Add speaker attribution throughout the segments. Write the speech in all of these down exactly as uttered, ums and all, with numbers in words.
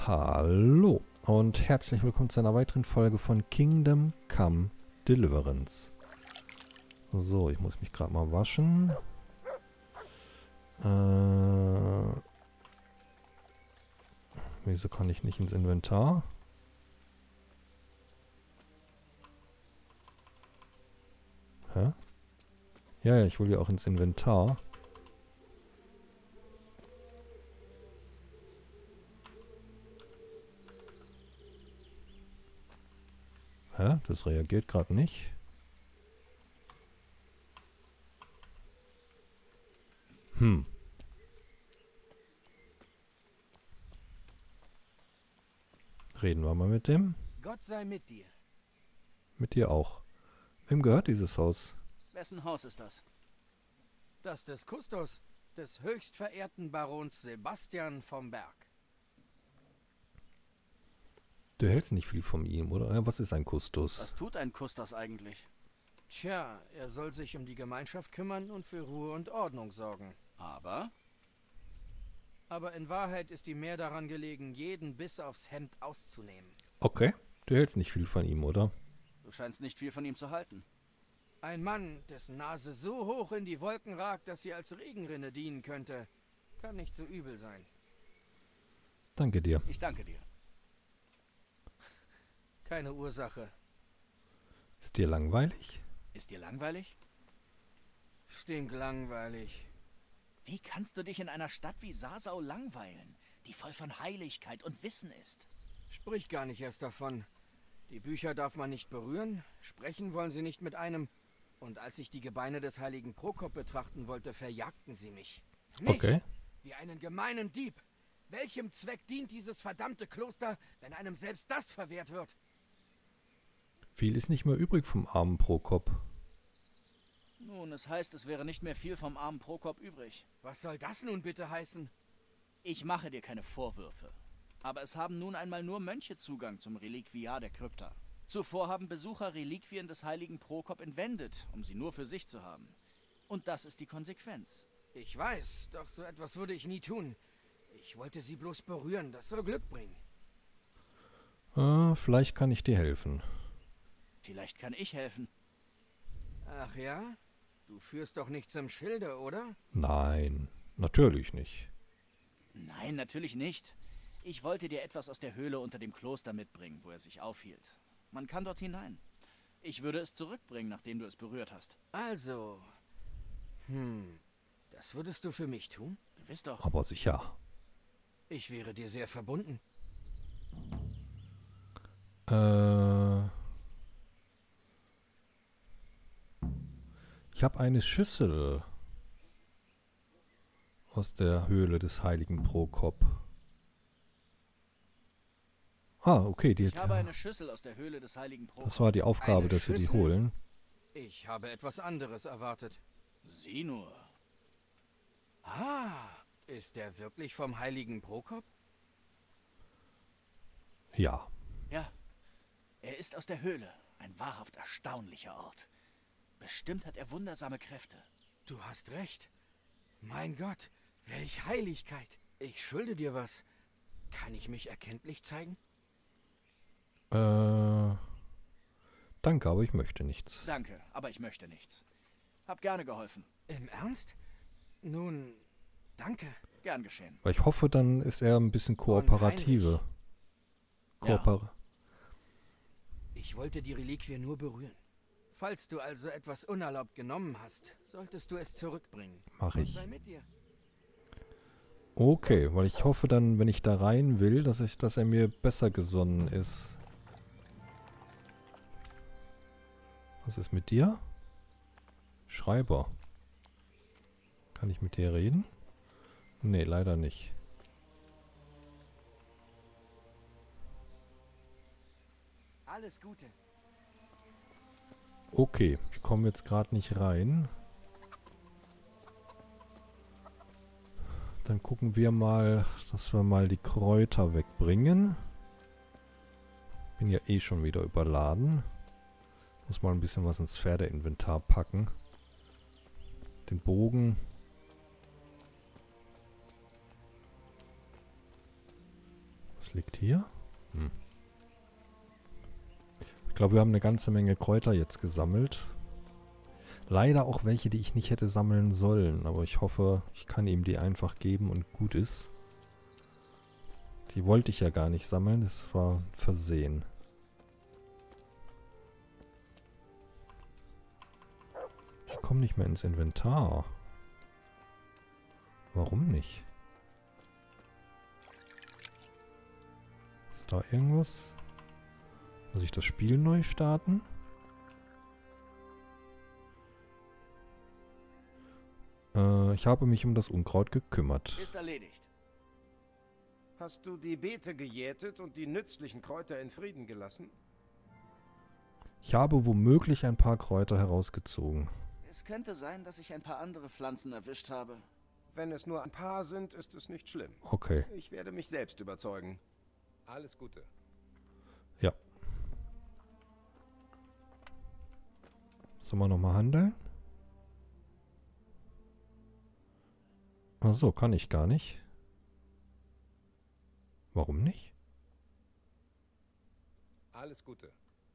Speaker 1: Hallo und herzlich willkommen zu einer weiteren Folge von Kingdom Come Deliverance. So, ich muss mich gerade mal waschen. Äh, wieso kann ich nicht ins Inventar? Hä? Ja, ja, ich will ja auch ins Inventar. Hä? Das reagiert gerade nicht. Hm. Reden wir mal mit dem.
Speaker 2: Gott sei mit dir.
Speaker 1: Mit dir auch. Wem gehört dieses Haus?
Speaker 2: Wessen Haus ist das? Das des Kustos, des höchst verehrten Barons Sebastian vom Berg.
Speaker 1: Du hältst nicht viel von ihm, oder? Was ist ein Kustos?
Speaker 2: Was tut ein Kustos eigentlich? Tja, er soll sich um die Gemeinschaft kümmern und für Ruhe und Ordnung sorgen. Aber? Aber in Wahrheit ist ihm mehr daran gelegen, jeden bis aufs Hemd auszunehmen.
Speaker 1: Okay. Du hältst nicht viel von ihm, oder?
Speaker 2: Du scheinst nicht viel von ihm zu halten. Ein Mann, dessen Nase so hoch in die Wolken ragt, dass sie als Regenrinne dienen könnte, kann nicht so übel sein.
Speaker 1: Danke dir.
Speaker 2: Ich danke dir. Keine Ursache.
Speaker 1: Ist dir langweilig?
Speaker 2: Ist dir langweilig? Stinklangweilig. Wie kannst du dich in einer Stadt wie Sasau langweilen, die voll von Heiligkeit und Wissen ist? Sprich gar nicht erst davon. Die Bücher darf man nicht berühren, sprechen wollen sie nicht mit einem. Und als ich die Gebeine des heiligen Prokop betrachten wollte, verjagten sie mich. Mich,
Speaker 1: okay.
Speaker 2: Wie einen gemeinen Dieb. Welchem Zweck dient dieses verdammte Kloster, wenn einem selbst das verwehrt wird?
Speaker 1: Viel ist nicht mehr übrig vom armen Prokop.
Speaker 3: Nun, es heißt, es wäre nicht mehr viel vom armen Prokop übrig.
Speaker 2: Was soll das nun bitte heißen?
Speaker 3: Ich mache dir keine Vorwürfe. Aber es haben nun einmal nur Mönche Zugang zum Reliquiar der Krypta. Zuvor haben Besucher Reliquien des heiligen Prokop entwendet, um sie nur für sich zu haben. Und das ist die Konsequenz.
Speaker 2: Ich weiß, doch so etwas würde ich nie tun. Ich wollte sie bloß berühren, das soll Glück bringen.
Speaker 1: Äh, vielleicht kann ich dir helfen.
Speaker 3: Vielleicht kann ich helfen.
Speaker 2: Ach ja? Du führst doch nichts im Schilde, oder?
Speaker 1: Nein, natürlich nicht.
Speaker 3: Nein, natürlich nicht. Ich wollte dir etwas aus der Höhle unter dem Kloster mitbringen, wo er sich aufhielt. Man kann dort hinein. Ich würde es zurückbringen, nachdem du es berührt hast.
Speaker 2: Also, hm, das würdest du für mich tun?
Speaker 3: Gewiss doch.
Speaker 1: Aber sicher.
Speaker 2: Ich wäre dir sehr verbunden.
Speaker 1: Äh, ich habe eine Schüssel aus der Höhle des heiligen Prokop. Ah, okay. Die,
Speaker 3: Ich habe eine Schüssel aus der Höhle des heiligen Prokop.
Speaker 1: das war die Aufgabe,
Speaker 2: Eine
Speaker 1: dass wir die
Speaker 2: Schüssel?
Speaker 1: holen.
Speaker 2: Ich habe etwas anderes erwartet.
Speaker 3: Sieh nur.
Speaker 2: Ah, ist der wirklich vom heiligen Prokop?
Speaker 1: Ja.
Speaker 3: Ja, er ist aus der Höhle. Ein wahrhaft erstaunlicher Ort. Bestimmt hat er wundersame Kräfte.
Speaker 2: Du hast recht. Mein Gott, welch Heiligkeit. Ich schulde dir was. Kann ich mich erkenntlich zeigen?
Speaker 1: Äh, danke, aber ich möchte nichts.
Speaker 3: Danke, aber ich möchte nichts. Hab gerne geholfen.
Speaker 2: Im Ernst? Nun, danke.
Speaker 3: Gern geschehen.
Speaker 1: Weil ich hoffe, dann ist er ein bisschen kooperative.
Speaker 3: Ja.
Speaker 1: Kooper
Speaker 2: Ich wollte die Reliquie nur berühren. Falls du also etwas unerlaubt genommen hast, solltest du es zurückbringen.
Speaker 1: Mach
Speaker 2: Gott
Speaker 1: ich.
Speaker 2: sei mit dir.
Speaker 1: Okay, weil ich hoffe dann, wenn ich da rein will, dass ich, dass er mir besser gesonnen ist. Was ist mit dir? Schreiber. Kann ich mit dir reden? Nee, leider nicht.
Speaker 2: Alles Gute.
Speaker 1: Okay, ich komme jetzt gerade nicht rein. Dann gucken wir mal, dass wir mal die Kräuter wegbringen. Bin ja eh schon wieder überladen. Muss mal ein bisschen was ins Pferdeinventar packen. Den Bogen. Was Was liegt hier? Hm. Ich glaube, wir haben eine ganze Menge Kräuter jetzt gesammelt. Leider auch welche, die ich nicht hätte sammeln sollen. Aber ich hoffe, ich kann ihm die einfach geben und gut ist. Die wollte ich ja gar nicht sammeln. Das war ein Versehen. Ich komme nicht mehr ins Inventar. Warum nicht? Ist da irgendwas? Muss ich das Spiel neu starten? Äh, ich habe mich um das Unkraut gekümmert.
Speaker 3: Ist erledigt.
Speaker 4: Hast du die Beete gejätet und die nützlichen Kräuter in Frieden gelassen?
Speaker 1: Ich habe womöglich ein paar Kräuter herausgezogen.
Speaker 3: Es könnte sein, dass ich ein paar andere Pflanzen erwischt habe.
Speaker 4: Wenn es nur ein paar sind, ist es nicht schlimm.
Speaker 1: Okay.
Speaker 4: Ich werde mich selbst überzeugen. Alles Gute.
Speaker 1: Ja. Sollen wir nochmal handeln? Ach so, kann ich gar nicht. Warum nicht?
Speaker 4: Alles Gute.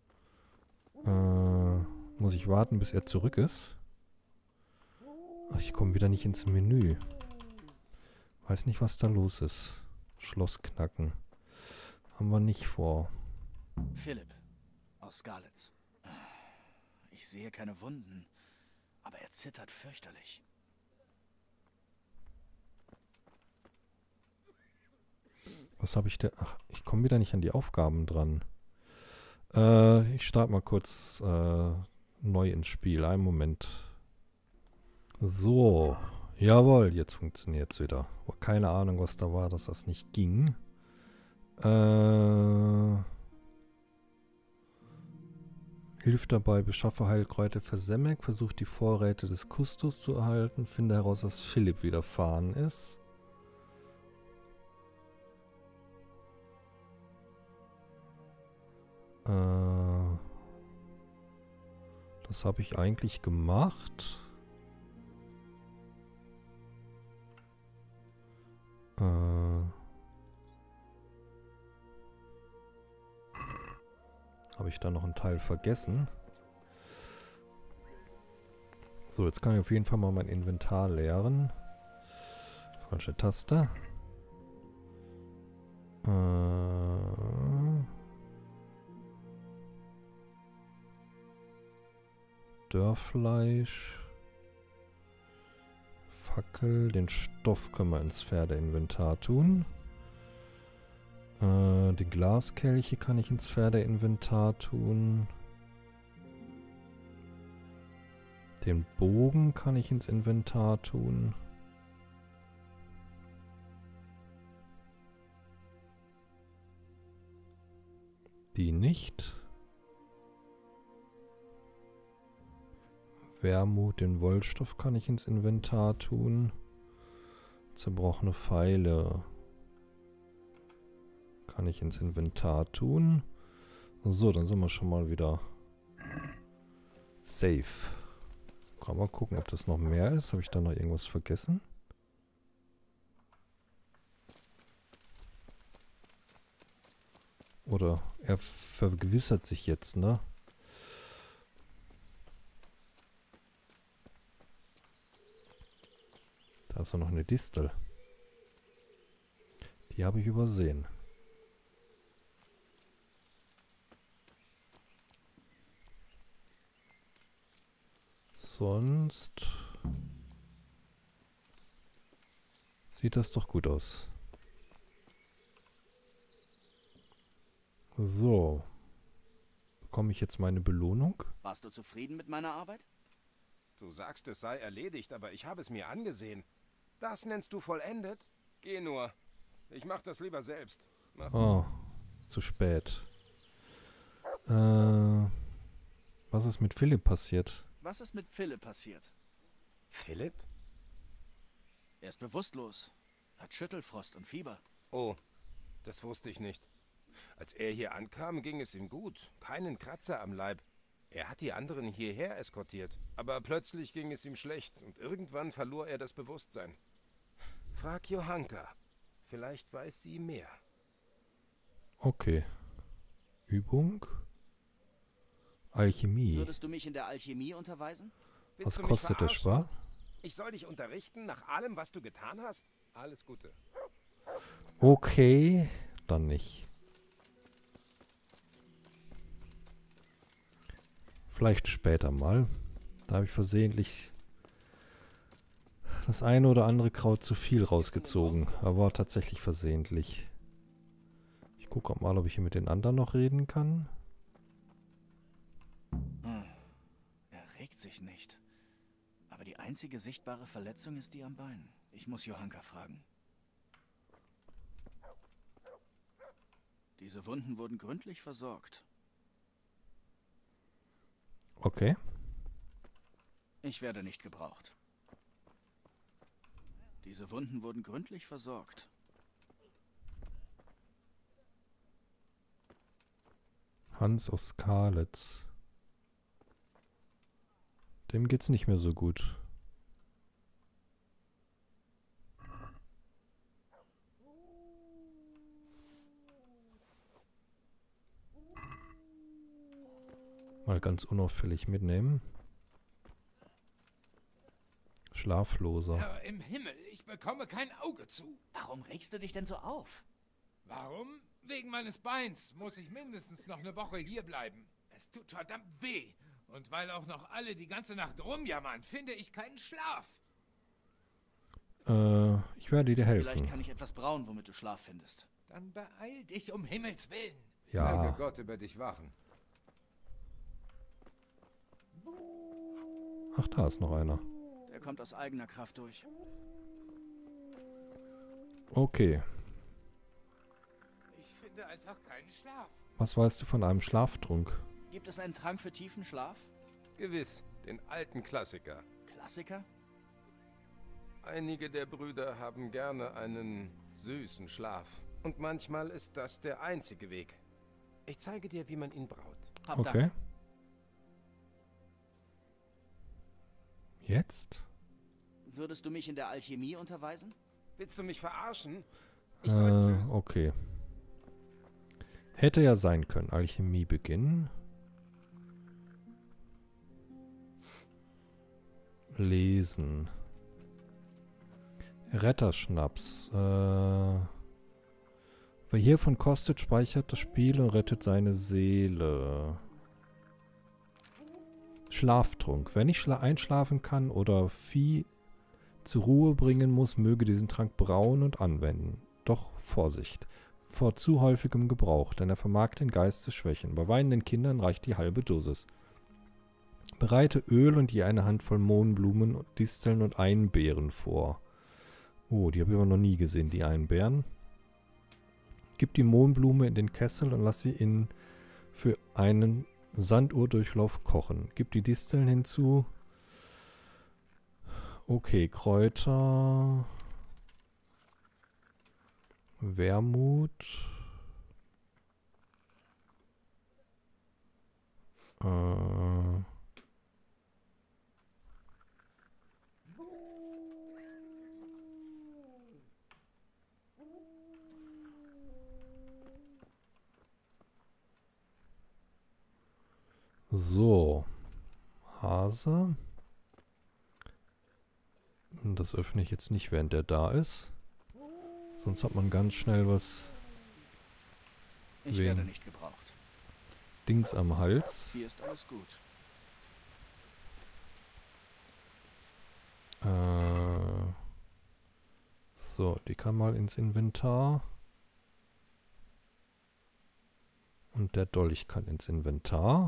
Speaker 1: Äh, muss ich warten, bis er zurück ist? Ach, ich komme wieder nicht ins Menü. Weiß nicht, was da los ist. Schloss knacken. Haben wir nicht vor.
Speaker 3: Philipp aus Skalitz. Ich sehe keine Wunden, aber er zittert fürchterlich.
Speaker 1: Was habe ich denn? Ach, ich komme wieder nicht an die Aufgaben dran. Äh, ich starte mal kurz äh, neu ins Spiel. Einen Moment. So. Jawohl, jetzt funktioniert es wieder. Keine Ahnung, was da war, dass das nicht ging. Äh, hilft dabei, beschaffe Heilkräuter für Semek, versucht die Vorräte des Kustos zu erhalten, finde heraus, was Philipp widerfahren ist. Äh, das habe ich eigentlich gemacht. Äh, habe ich da noch einen Teil vergessen? So, jetzt kann ich auf jeden Fall mal mein Inventar leeren. Falsche Taste. Äh, Dörrfleisch. Fackel. Den Stoff können wir ins Pferdeinventar tun. Äh, die Glaskelche kann ich ins Pferdeinventar tun. Den Bogen kann ich ins Inventar tun. Die nicht. Wermut, den Wollstoff kann ich ins Inventar tun. Zerbrochene Pfeile kann ich ins Inventar tun. So, dann sind wir schon mal wieder safe. Kann mal gucken, ob das noch mehr ist. Habe ich da noch irgendwas vergessen? Oder er vergewissert sich jetzt, ne? Da ist noch eine Distel. Die habe ich übersehen. Sonst sieht das doch gut aus. So. Bekomme ich jetzt meine Belohnung?
Speaker 3: Warst du zufrieden mit meiner Arbeit?
Speaker 4: Du sagst, es sei erledigt, aber ich habe es mir angesehen. Das nennst du vollendet? Geh nur. Ich mach das lieber selbst. Mach's.
Speaker 1: Oh, zu spät. Äh, was ist mit Philipp passiert?
Speaker 3: Was ist mit Philipp passiert?
Speaker 4: Philipp?
Speaker 3: Er ist bewusstlos, hat Schüttelfrost und Fieber.
Speaker 4: Oh, das wusste ich nicht. Als er hier ankam, ging es ihm gut. Keinen Kratzer am Leib. Er hat die anderen hierher eskortiert. Aber plötzlich ging es ihm schlecht und irgendwann verlor er das Bewusstsein. Frag Johanka. Vielleicht weiß sie mehr.
Speaker 1: Okay. Übung. Alchemie.
Speaker 3: Würdest du mich in der Alchemie unterweisen?
Speaker 4: Willst
Speaker 1: Was
Speaker 4: du mich
Speaker 1: kostet der
Speaker 4: verarschen?
Speaker 1: Schwar?
Speaker 4: Ich soll dich unterrichten nach allem, was du getan hast? Alles Gute.
Speaker 1: Okay, dann nicht. Vielleicht später mal. Da habe ich versehentlich das eine oder andere Kraut zu viel rausgezogen. Aber tatsächlich versehentlich. Ich gucke auch mal, ob ich hier mit den anderen noch reden kann.
Speaker 3: Hm. Er regt sich nicht. Aber die einzige sichtbare Verletzung ist die am Bein. Ich muss Johanka fragen. Diese Wunden wurden gründlich versorgt.
Speaker 1: Okay.
Speaker 3: Ich werde nicht gebraucht. Diese Wunden wurden gründlich versorgt.
Speaker 1: Hans aus Skalitz. Dem geht's nicht mehr so gut. Mal ganz unauffällig mitnehmen. Schlafloser.
Speaker 5: Herr im Himmel, ich bekomme kein Auge zu.
Speaker 3: Warum regst du dich denn so auf?
Speaker 5: Warum? Wegen meines Beins muss ich mindestens noch eine Woche hier bleiben. Es tut verdammt weh. Und weil auch noch alle die ganze Nacht rumjammern, finde ich keinen Schlaf.
Speaker 1: Äh, ich werde dir helfen.
Speaker 3: Vielleicht kann ich etwas brauen, womit du Schlaf findest.
Speaker 5: Dann beeil dich um Himmels Willen.
Speaker 1: Ja.
Speaker 6: Möge Gott über dich wachen.
Speaker 1: Ach, da ist noch einer.
Speaker 3: Der kommt aus eigener Kraft durch.
Speaker 1: Okay.
Speaker 5: Ich finde einfach keinen Schlaf.
Speaker 1: Was weißt du von einem Schlaftrunk?
Speaker 3: Gibt es einen Trank für tiefen Schlaf?
Speaker 4: Gewiss, den alten Klassiker.
Speaker 3: Klassiker?
Speaker 4: Einige der Brüder haben gerne einen süßen Schlaf. Und manchmal ist das der einzige Weg. Ich zeige dir, wie man ihn braut.
Speaker 3: Hab
Speaker 1: Okay.
Speaker 3: Dank.
Speaker 1: Jetzt?
Speaker 3: Würdest du mich in der Alchemie unterweisen?
Speaker 4: Willst du mich verarschen? Ich soll
Speaker 1: Äh,
Speaker 4: tschüss.
Speaker 1: okay. Hätte ja sein können. Alchemie beginnen. Lesen. Retterschnaps. Äh, wer hiervon kostet, speichert das Spiel und rettet seine Seele. Schlaftrunk. Wer nicht schla einschlafen kann oder Vieh zur Ruhe bringen muss, möge diesen Trank brauen und anwenden. Doch Vorsicht vor zu häufigem Gebrauch, denn er vermag den Geist zu schwächen. Bei weinenden Kindern reicht die halbe Dosis. Bereite Öl und je eine Handvoll Mohnblumen, Disteln und Einbeeren vor. Oh, die habe ich aber noch nie gesehen, die Einbeeren. Gib die Mohnblume in den Kessel und lass sie in für einen Sanduhrdurchlauf kochen. Gib die Disteln hinzu. Okay, Kräuter. Wermut. Äh. So. Hase. Das öffne ich jetzt nicht, während der da ist. Sonst hat man ganz schnell was
Speaker 3: Ich
Speaker 1: Wen?
Speaker 3: werde nicht gebraucht.
Speaker 1: Dings am Hals.
Speaker 3: Hier ist alles gut.
Speaker 1: Äh, so, die kann mal ins Inventar. Und der Dolch kann ins Inventar.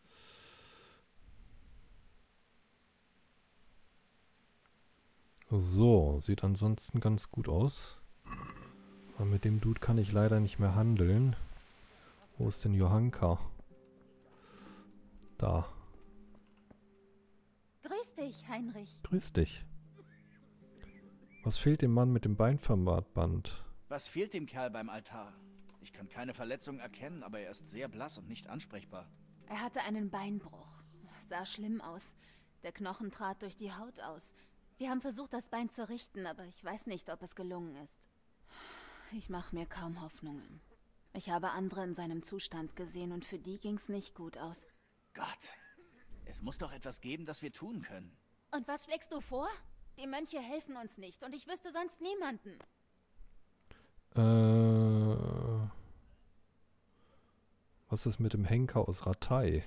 Speaker 1: So, sieht ansonsten ganz gut aus. Aber mit dem Dude kann ich leider nicht mehr handeln. Wo ist denn Johanka? Da.
Speaker 7: Grüß dich, Heinrich.
Speaker 1: Grüß dich. Was fehlt dem Mann mit dem Beinverband?
Speaker 3: Was fehlt dem Kerl beim Altar? Ich kann keine Verletzung erkennen, aber er ist sehr blass und nicht ansprechbar.
Speaker 7: Er hatte einen Beinbruch. Sah schlimm aus. Der Knochen trat durch die Haut aus. Wir haben versucht, das Bein zu richten, aber ich weiß nicht, ob es gelungen ist. Ich mache mir kaum Hoffnungen. Ich habe andere in seinem Zustand gesehen und für die ging's nicht gut aus.
Speaker 3: Gott, es muss doch etwas geben, das wir tun können.
Speaker 7: Und was schlägst du vor? Die Mönche helfen uns nicht und ich wüsste sonst niemanden.
Speaker 1: Äh, was ist mit dem Henker aus Rattay?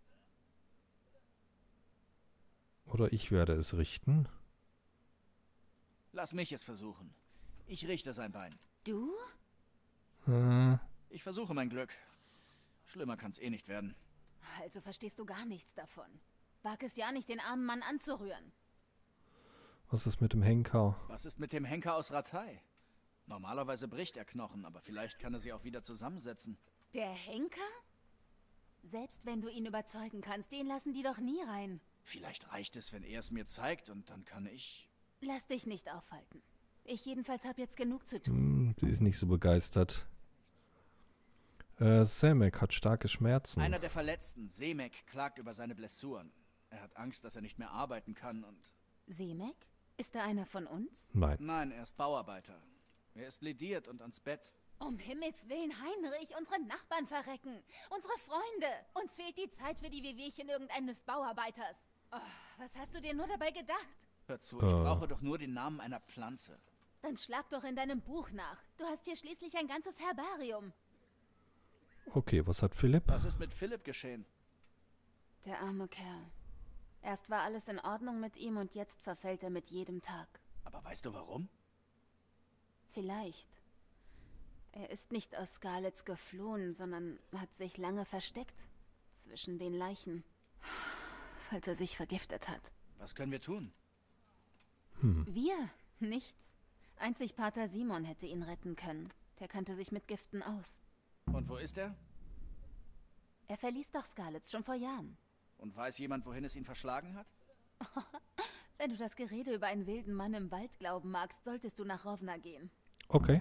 Speaker 1: Oder ich werde es richten.
Speaker 3: Lass mich es versuchen. Ich richte sein Bein.
Speaker 7: Du?
Speaker 1: Äh,
Speaker 3: Ich versuche mein Glück. Schlimmer kann's eh nicht werden.
Speaker 7: Also verstehst du gar nichts davon. Wag es ja nicht, den armen Mann anzurühren.
Speaker 1: was ist mit dem Henker?
Speaker 3: Was ist mit dem Henker aus Rattay? Normalerweise bricht er Knochen, aber vielleicht kann er sie auch wieder zusammensetzen.
Speaker 7: Der Henker? Selbst wenn du ihn überzeugen kannst, den lassen die doch nie rein.
Speaker 3: Vielleicht reicht es, wenn er es mir zeigt und dann kann ich...
Speaker 7: Lass dich nicht aufhalten. Ich jedenfalls habe jetzt genug zu tun.
Speaker 1: Hm, sie ist nicht so begeistert. Äh, Semek hat starke Schmerzen.
Speaker 3: Einer der Verletzten, Semek, klagt über seine Blessuren. Er hat Angst, dass er nicht mehr arbeiten kann und...
Speaker 7: Semek? Ist er einer von uns?
Speaker 1: Nein.
Speaker 3: Nein, er ist Bauarbeiter. Er ist lediert und ans Bett.
Speaker 7: Um Himmels Willen, Heinrich, unsere Nachbarn verrecken. Unsere Freunde. Uns fehlt die Zeit für die Wehwehchen irgendeines Bauarbeiters. Oh, was hast du dir nur dabei gedacht?
Speaker 3: Hör zu, ich
Speaker 1: Äh.
Speaker 3: brauche doch nur den Namen einer Pflanze.
Speaker 7: Dann schlag doch in deinem Buch nach. Du hast hier schließlich ein ganzes Herbarium.
Speaker 1: Okay, was hat Philipp?
Speaker 3: Was ist mit Philipp geschehen?
Speaker 7: Der arme Kerl. Erst war alles in Ordnung mit ihm und jetzt verfällt er mit jedem Tag.
Speaker 3: Aber weißt du warum?
Speaker 7: Vielleicht. Er ist nicht aus Scarlets geflohen, sondern hat sich lange versteckt. Zwischen den Leichen. Falls er sich vergiftet hat.
Speaker 3: Was können wir tun?
Speaker 1: Hm.
Speaker 7: Wir? Nichts. Einzig Pater Simon hätte ihn retten können. Der kannte sich mit Giften aus.
Speaker 3: Und wo ist er?
Speaker 7: Er verließ doch Scarlets schon vor Jahren.
Speaker 3: Und weiß jemand, wohin es ihn verschlagen hat?
Speaker 7: Wenn du das Gerede über einen wilden Mann im Wald glauben magst, solltest du nach Rovna gehen.
Speaker 1: Okay.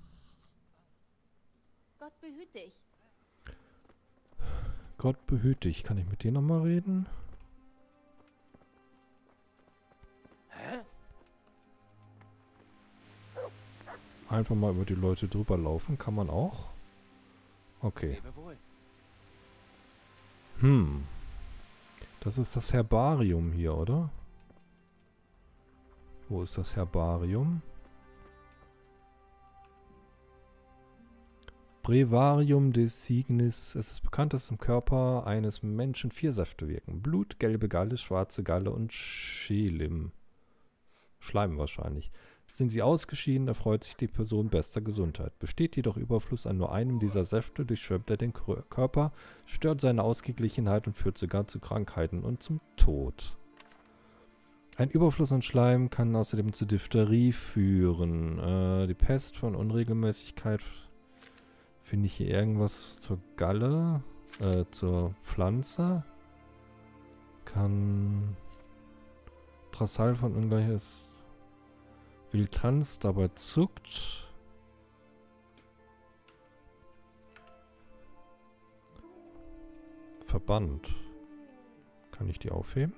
Speaker 7: Gott behüt dich.
Speaker 1: Gott behüte dich. Kann ich mit dir nochmal reden?
Speaker 3: Hä?
Speaker 1: Einfach mal über die Leute drüber laufen. Kann man auch? Okay.
Speaker 3: Lebe wohl.
Speaker 1: Hm. Das ist das Herbarium hier, oder? Wo ist das Herbarium? Brevarium des Signis. Es ist bekannt, dass im Körper eines Menschen vier Säfte wirken. Blut, gelbe Galle, schwarze Galle und Schelim. Schleim wahrscheinlich. Sind sie ausgeschieden, erfreut sich die Person bester Gesundheit. Besteht jedoch Überfluss an nur einem dieser Säfte, durchschwemmt er den Körper, stört seine Ausgeglichenheit und führt sogar zu Krankheiten und zum Tod. Ein Überfluss an Schleim kann außerdem zu Diphtherie führen. Äh, die Pest von Unregelmäßigkeit. Finde ich hier irgendwas zur Galle? Äh, zur Pflanze? Kann Drassal von Ungleiches Wild tanzt, dabei zuckt. Verband. Kann ich die aufheben?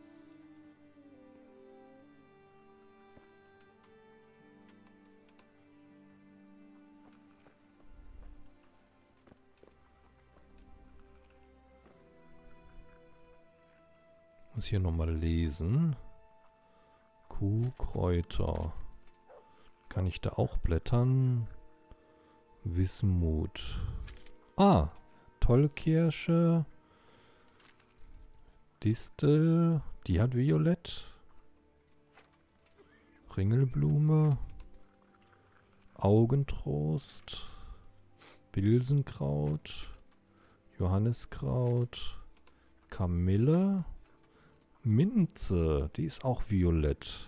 Speaker 1: Muss hier nochmal lesen. Kuhkräuter. Kann ich da auch blättern? Wismut. Ah, Tollkirsche. Distel. Die hat Violett. Ringelblume. Augentrost. Bilsenkraut. Johanniskraut. Kamille. Minze. Die ist auch violett.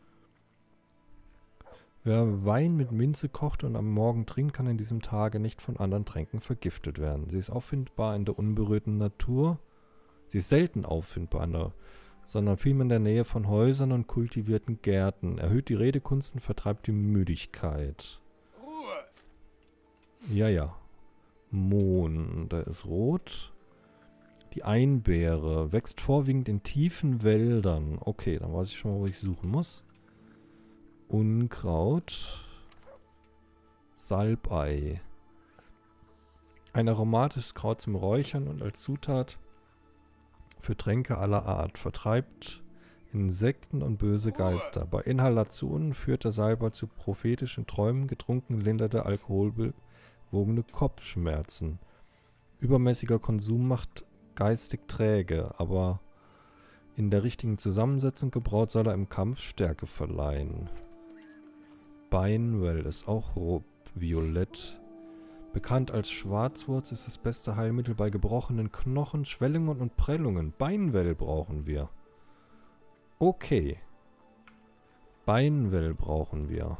Speaker 1: Wer Wein mit Minze kocht und am Morgen trinkt, kann in diesem Tage nicht von anderen Tränken vergiftet werden. Sie ist auffindbar in der unberührten Natur. Sie ist selten auffindbar, in der, sondern vielmehr in der Nähe von Häusern und kultivierten Gärten. Erhöht die Redekunst und vertreibt die Müdigkeit.
Speaker 5: Ruhe!
Speaker 1: Ja, ja. Mohn, da ist rot. Die Einbeere wächst vorwiegend in tiefen Wäldern. Okay, dann weiß ich schon mal, wo ich suchen muss. Unkraut. Salbei. Ein aromatisches Kraut zum Räuchern und als Zutat für Tränke aller Art. Vertreibt Insekten und böse Geister. Bei Inhalationen führt der Salbei zu prophetischen Träumen. Getrunken linderte alkoholbewogene Kopfschmerzen. Übermäßiger Konsum macht geistig träge, aber in der richtigen Zusammensetzung gebraut soll er im Kampf Stärke verleihen. Beinwell ist auch rot-violett. Bekannt als Schwarzwurz ist das beste Heilmittel bei gebrochenen Knochen, Schwellungen und Prellungen. Beinwell brauchen wir. Okay. Beinwell brauchen wir.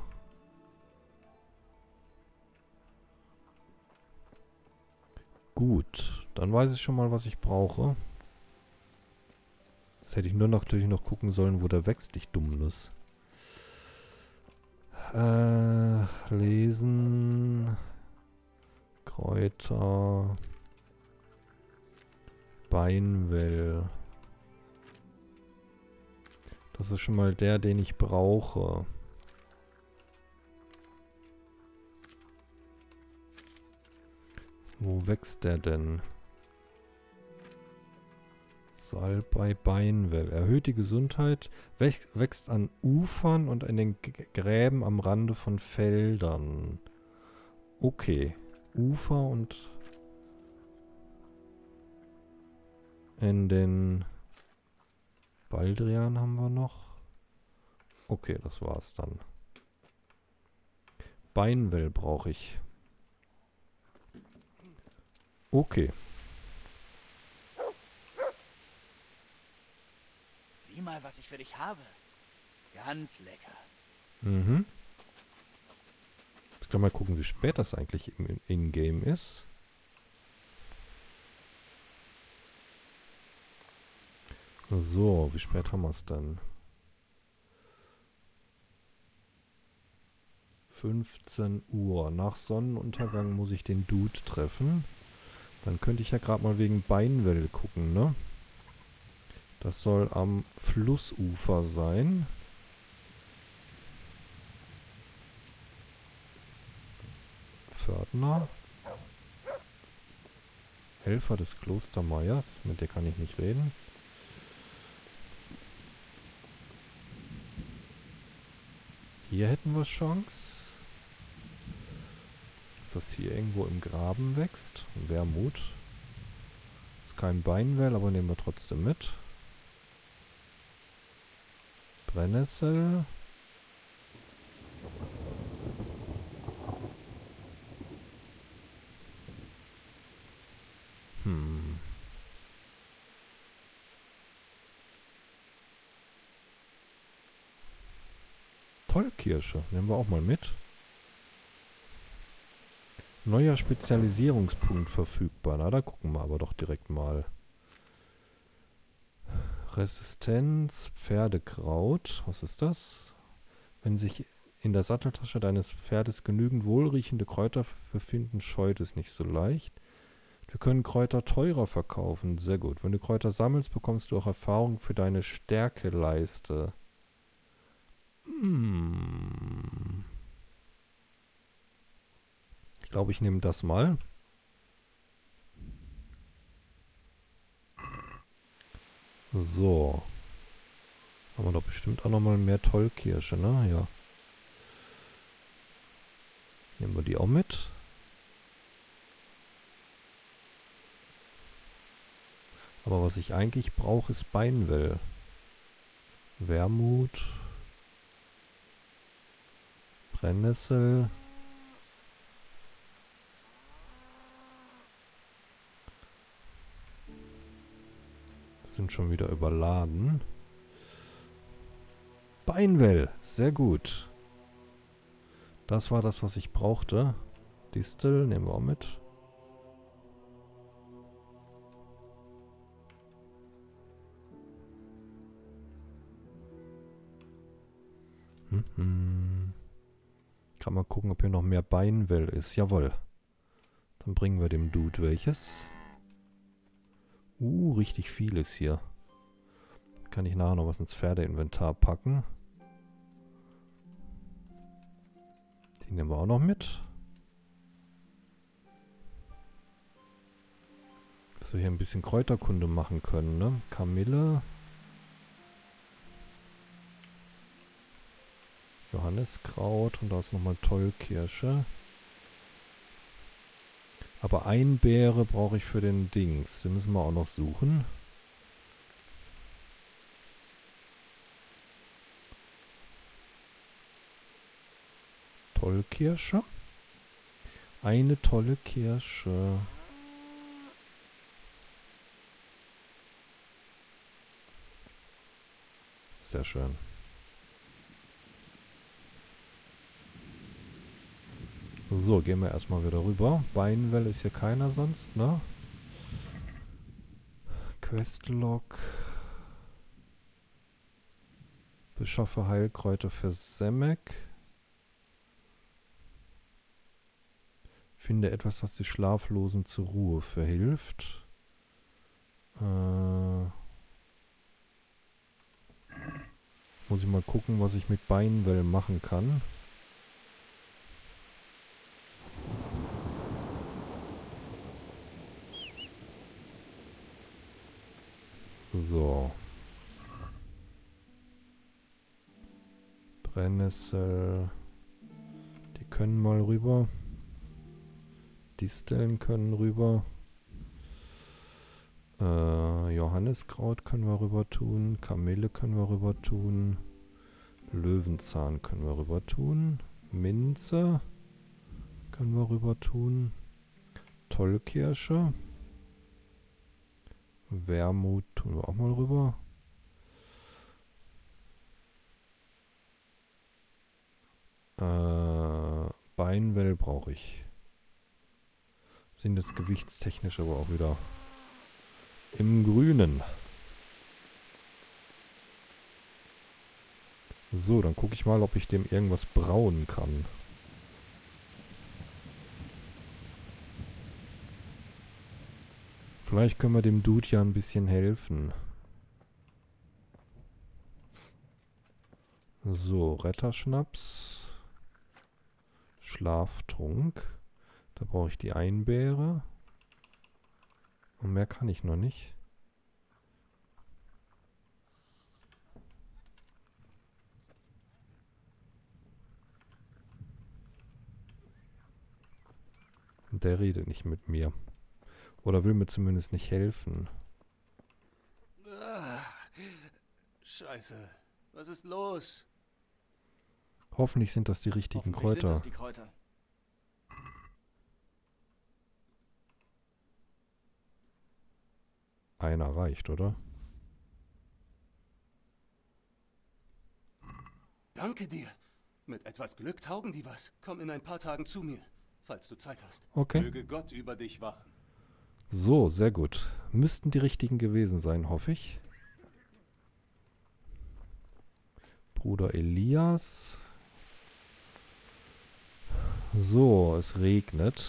Speaker 1: Gut, dann weiß ich schon mal, was ich brauche. Jetzt hätte ich nur noch, natürlich noch gucken sollen, wo der wächst, ich Dummnuss. Äh, lesen... Kräuter, Beinwell. Das ist schon mal der, den ich brauche. Wo wächst der denn? Salbei, Beinwell. Erhöht die Gesundheit, wächst, wächst an Ufern und in den G Gräben am Rande von Feldern. Okay. Ufer und in den Baldrian haben wir noch. Okay, das war's dann. Beinwell brauche ich. Okay.
Speaker 3: Sieh mal, was ich für dich habe. Ganz lecker.
Speaker 1: Mhm. Ich kann mal gucken, wie spät das eigentlich im In-Game ist. So, wie spät haben wir es dann? fünfzehn Uhr. Nach Sonnenuntergang muss ich den Dude treffen. Dann könnte ich ja gerade mal wegen Beinwell gucken, ne? Das soll am Flussufer sein. Pförtner. Helfer des Klostermeiers. Mit der kann ich nicht reden. Hier hätten wir Chance. Dass das hier irgendwo im Graben wächst. Wermut. Ist kein Beinwell, aber nehmen wir trotzdem mit. Brennnessel. Hm. Tollkirsche. Nehmen wir auch mal mit. Neuer Spezialisierungspunkt verfügbar. Na, da gucken wir aber doch direkt mal. Resistenz, Pferdekraut. Was ist das? Wenn sich in der Satteltasche deines Pferdes genügend wohlriechende Kräuter befinden, scheut es nicht so leicht. Wir können Kräuter teurer verkaufen. Sehr gut. Wenn du Kräuter sammelst, bekommst du auch Erfahrung für deine Stärkeleiste. Hm. Ich glaube, ich nehme das mal. So. Haben wir doch bestimmt auch nochmal mehr Tollkirsche, ne? Ja. Nehmen wir die auch mit. Aber was ich eigentlich brauche, ist Beinwell. Wermut. Brennnessel. Sind schon wieder überladen. Beinwell. Sehr gut. Das war das, was ich brauchte. Distel nehmen wir auch mit. Mhm. Kann mal gucken, ob hier noch mehr Beinwell ist. Jawohl. Dann bringen wir dem Dude welches. Uh, richtig viel ist hier. Kann ich nachher noch was ins Pferdeinventar packen. Die nehmen wir auch noch mit. Dass wir hier ein bisschen Kräuterkunde machen können, ne? Kamille. Johanniskraut und da ist nochmal Tollkirsche. Aber Einbeere brauche ich für den Dings. Den müssen wir auch noch suchen. Tollkirsche. Eine tolle Kirsche. Sehr schön. So, gehen wir erstmal wieder rüber. Beinwell ist hier keiner sonst, ne? Questlog. Beschaffe Heilkräuter für Semek. Finde etwas, was die Schlaflosen zur Ruhe verhilft. Äh, muss ich mal gucken, was ich mit Beinwell machen kann. So. Brennnessel. Die können mal rüber. Disteln können rüber. Äh, Johanniskraut können wir rüber tun. Kamille können wir rüber tun. Löwenzahn können wir rüber tun. Minze können wir rüber tun. Tollkirsche. Wermut tun wir auch mal rüber. Äh, Beinwell brauche ich. Sind jetzt gewichtstechnisch aber auch wieder im Grünen. So, dann gucke ich mal, ob ich dem irgendwas brauen kann. Vielleicht können wir dem Dude ja ein bisschen helfen. So, Retterschnaps. Schlaftrunk. Da brauche ich die Einbeere. Und mehr kann ich noch nicht. Der redet nicht mit mir. Oder will mir zumindest nicht helfen.
Speaker 6: Ah, Scheiße. Was ist los?
Speaker 1: Hoffentlich sind das die richtigen
Speaker 3: Hoffentlich
Speaker 1: Kräuter.
Speaker 3: Sind das die Kräuter.
Speaker 1: Einer reicht, oder?
Speaker 6: Danke dir. Mit etwas Glück taugen die was. Komm in ein paar Tagen zu mir, falls du Zeit hast.
Speaker 1: Okay.
Speaker 6: Möge Gott über dich wachen.
Speaker 1: So, sehr gut. Müssten die richtigen gewesen sein, hoffe ich. Bruder Elias. So, es regnet.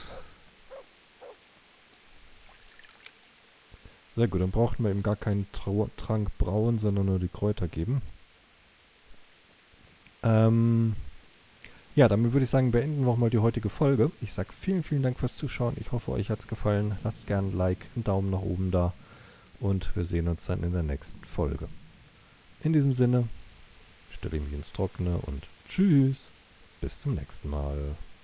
Speaker 1: Sehr gut, dann brauchten wir eben gar keinen Trau- Trank brauen, sondern nur die Kräuter geben. Ähm... Ja, damit würde ich sagen, beenden wir auch mal die heutige Folge. Ich sage vielen, vielen Dank fürs Zuschauen. Ich hoffe, euch hat es gefallen. Lasst gerne ein Like, einen Daumen nach oben da. Und wir sehen uns dann in der nächsten Folge. In diesem Sinne, stelle mich ins Trockene und tschüss. Bis zum nächsten Mal.